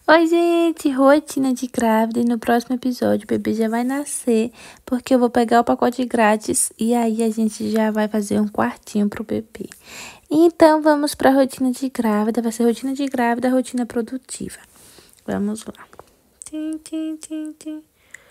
Oi, gente, rotina de grávida e no próximo episódio o bebê já vai nascer, porque eu vou pegar o pacote grátis e aí a gente já vai fazer um quartinho pro bebê. Então, vamos pra rotina de grávida, vai ser rotina de grávida, rotina produtiva. Vamos lá. Tim, tim, tim, tim.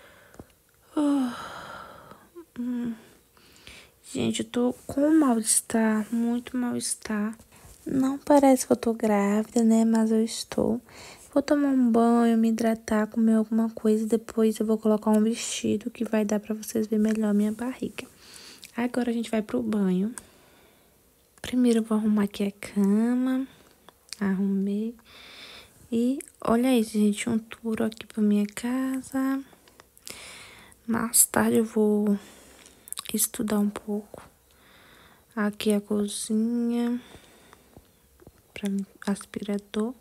Gente, eu tô com mal-estar, muito mal-estar. Não parece que eu tô grávida, né? Mas eu estou. Vou tomar um banho, me hidratar, comer alguma coisa. Depois eu vou colocar um vestido que vai dar pra vocês verem melhor a minha barriga. Agora a gente vai pro banho. Primeiro eu vou arrumar aqui a cama. Arrumei. E olha isso, gente. Um tour aqui pra minha casa. Mais tarde eu vou estudar um pouco. Aqui é a cozinha. Pra aspirador.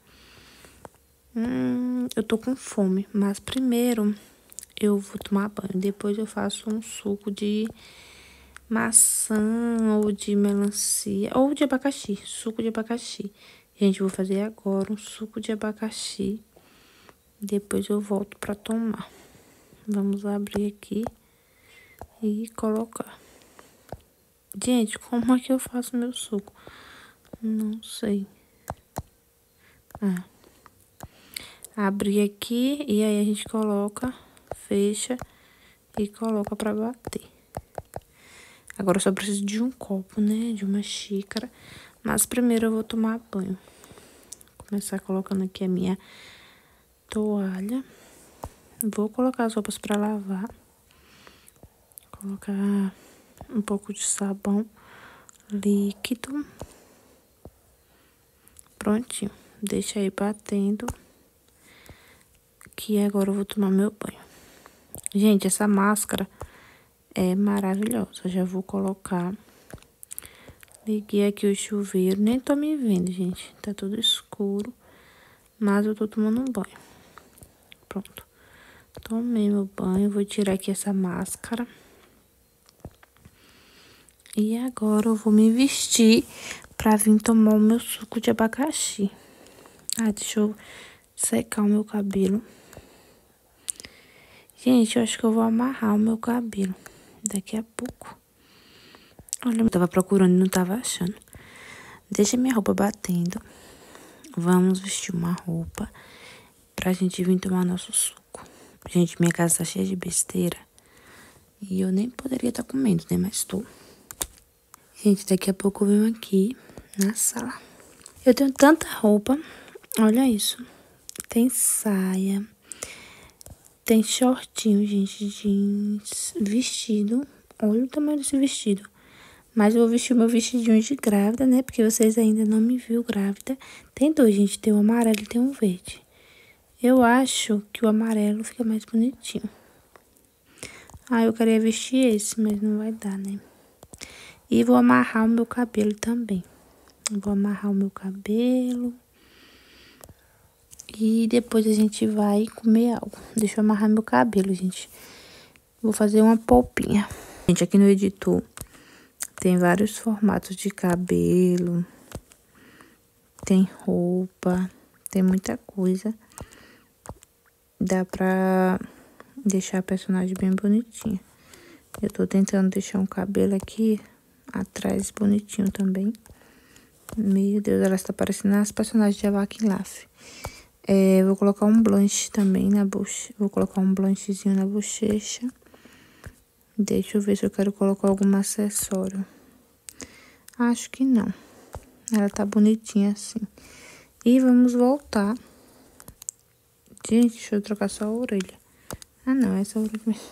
Eu tô com fome, mas primeiro eu vou tomar banho. Depois eu faço um suco de maçã ou de melancia ou de abacaxi. Suco de abacaxi. Gente, eu vou fazer agora um suco de abacaxi. Depois eu volto pra tomar. Vamos abrir aqui e colocar. Gente, como é que eu faço meu suco? Não sei. Abrir aqui e aí a gente coloca, fecha e coloca pra bater. Agora eu só preciso de um copo, né? De uma xícara. Mas primeiro eu vou tomar banho. Vou começar colocando aqui a minha toalha. Vou colocar as roupas pra lavar. Colocar um pouco de sabão líquido. Prontinho. Deixa aí batendo. Que agora eu vou tomar meu banho. Gente, essa máscara é maravilhosa. Já vou colocar. Liguei aqui o chuveiro. Nem tô me vendo, gente. Tá tudo escuro. Mas eu tô tomando um banho. Pronto. Tomei meu banho. Vou tirar aqui essa máscara. E agora eu vou me vestir pra vir tomar o meu suco de abacaxi. Deixa eu secar o meu cabelo. Gente, eu acho que eu vou amarrar o meu cabelo daqui a pouco. Olha, eu tava procurando e não tava achando. Deixa minha roupa batendo. Vamos vestir uma roupa pra gente vir tomar nosso suco. Gente, minha casa tá cheia de besteira. E eu nem poderia estar comendo, né? Mas tô. Gente, daqui a pouco eu venho aqui na sala. Eu tenho tanta roupa. Olha isso. Tem saia. Tem shortinho, gente, jeans. Vestido. Olha o tamanho desse vestido. Mas eu vou vestir o meu vestidinho de grávida, né? Porque vocês ainda não me viram grávida. Tem dois, gente. Tem um amarelo e tem um verde. Eu acho que o amarelo fica mais bonitinho. Eu queria vestir esse, mas não vai dar, né? E vou amarrar o meu cabelo também. Vou amarrar o meu cabelo. E depois a gente vai comer algo. Deixa eu amarrar meu cabelo, gente. Vou fazer uma polpinha. Gente, aqui no editor tem vários formatos de cabelo. Tem roupa. Tem muita coisa. Dá pra deixar a personagem bem bonitinha. Eu tô tentando deixar um cabelo aqui atrás bonitinho também. Meu Deus, ela está parecendo as personagens de Avac Laf. Vou colocar um blush também na bochecha. Vou colocar um blushzinho na bochecha. Deixa eu ver se eu quero colocar algum acessório. Acho que não. Ela tá bonitinha assim. E vamos voltar. Gente, deixa eu trocar só a orelha. Não, essa orelha mesmo.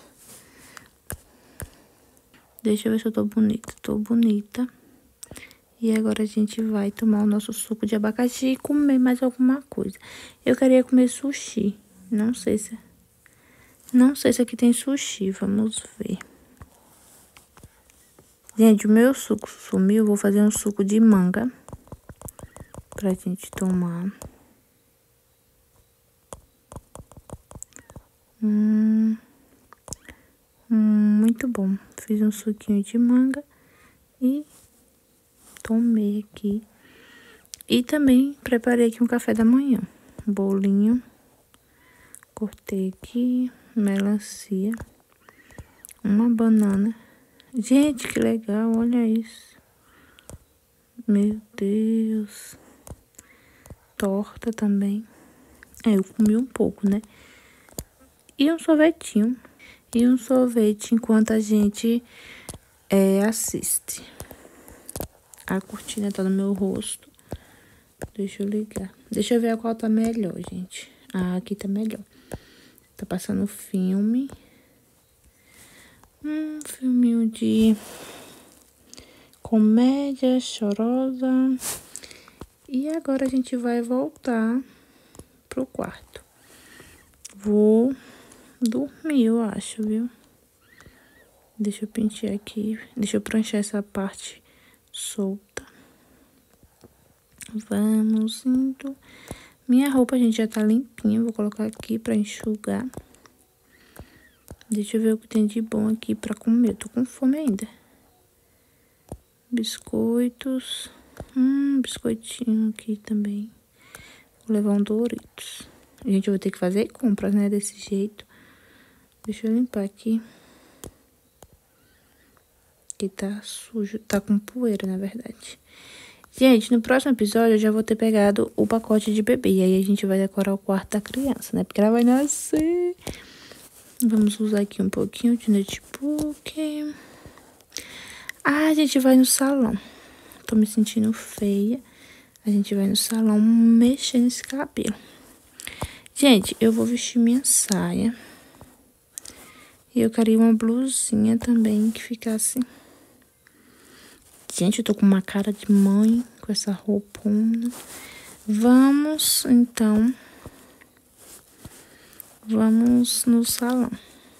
Deixa eu ver se eu tô bonita. Tô bonita. E agora a gente vai tomar o nosso suco de abacaxi e comer mais alguma coisa. Eu queria comer sushi. Não sei se aqui tem sushi. Vamos ver. Gente, o meu suco sumiu. Vou fazer um suco de manga pra gente tomar. Muito bom. Fiz um suquinho de manga e tomei aqui. E também preparei aqui um café da manhã. Um bolinho Cortei aqui, melancia, uma banana. Gente, que legal, olha isso. Meu Deus. Torta também. Eu comi um pouco, né? E um sorvetinho. E um sorvete enquanto a gente assiste. A cortina tá no meu rosto. Deixa eu ligar. Deixa eu ver a qual tá melhor, gente. Ah, aqui tá melhor. Tá passando filme. Filminho de comédia, chorosa. E agora a gente vai voltar pro quarto. Vou dormir, eu acho, viu? Deixa eu pentear aqui. Deixa eu pranchar essa parte solta. Vamos indo. Minha roupa, gente, já tá limpinha. Vou colocar aqui pra enxugar. Deixa eu ver o que tem de bom aqui pra comer. Eu tô com fome ainda. Biscoitos. Biscoitinho aqui também. Vou levar um Doritos. Gente, eu vou ter que fazer compras, né? Desse jeito. Deixa eu limpar aqui. Que tá sujo. Tá com poeira, na verdade. Gente, no próximo episódio eu já vou ter pegado o pacote de bebê. E aí a gente vai decorar o quarto da criança, né? Porque ela vai nascer. Vamos usar aqui um pouquinho de notebook. Ah, a gente vai no salão. Tô me sentindo feia. A gente vai no salão mexer nesse cabelo. Gente, eu vou vestir minha saia. E eu queria uma blusinha também que ficasse... Gente, eu tô com uma cara de mãe com essa roupona. Vamos, então. Vamos no salão.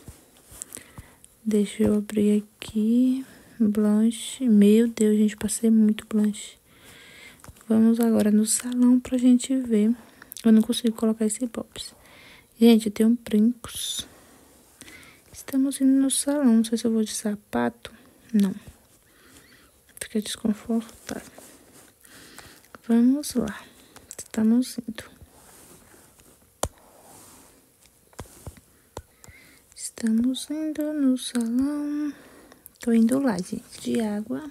Deixa eu abrir aqui. Blanche. Meu Deus, gente, passei muito blanche. Vamos agora no salão pra gente ver. Eu não consigo colocar esse box. Gente, eu tenho brincos. Estamos indo no salão. Não sei se eu vou de sapato. Não. Fica desconfortável. Vamos lá. Estamos indo. Estamos indo no salão. Tô indo lá, gente. De água.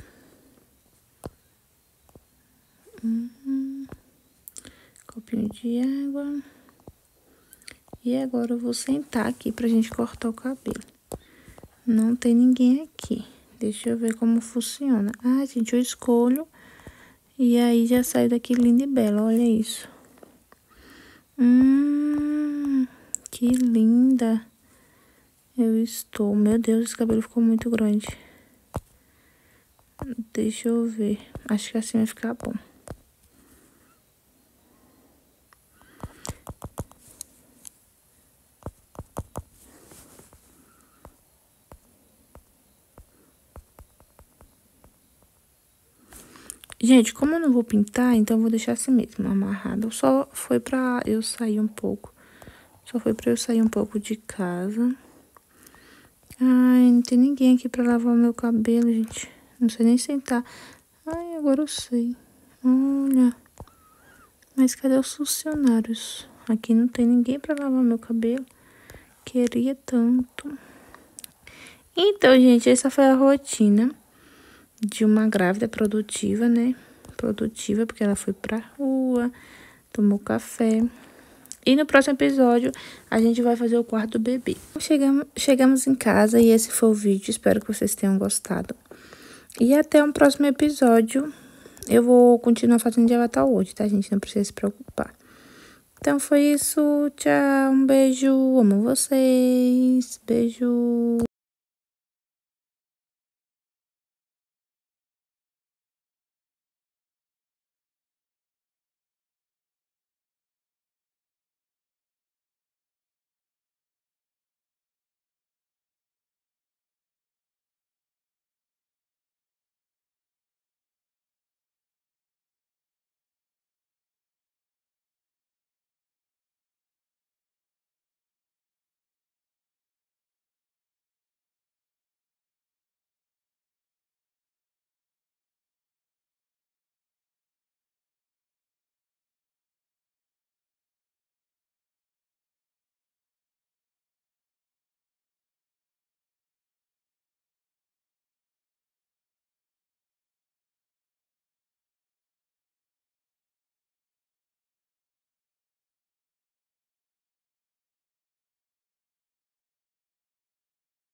Copinho de água. E agora eu vou sentar aqui pra gente cortar o cabelo. Não tem ninguém aqui. Deixa eu ver como funciona. Ah, gente, eu escolho. E aí já saio daqui linda e bela. Olha isso. Que linda. Eu estou. Meu Deus, esse cabelo ficou muito grande. Deixa eu ver. Acho que assim vai ficar bom. Gente, como eu não vou pintar, então eu vou deixar assim mesmo, amarrado. Só foi pra eu sair um pouco. Só foi pra eu sair um pouco de casa. Ai, não tem ninguém aqui pra lavar o meu cabelo, gente. Não sei nem sentar. Ai, agora eu sei. Olha. Mas cadê os funcionários? Aqui não tem ninguém pra lavar meu cabelo. Queria tanto. Então, gente, essa foi a rotina de uma grávida produtiva, né? Produtiva, porque ela foi pra rua, tomou café. E no próximo episódio, a gente vai fazer o quarto do bebê. Chegamos em casa e esse foi o vídeo. Espero que vocês tenham gostado. E até um próximo episódio. Eu vou continuar fazendo de avatar hoje, tá, gente? Não precisa se preocupar. Então, foi isso. Tchau, um beijo. Amo vocês. Beijo.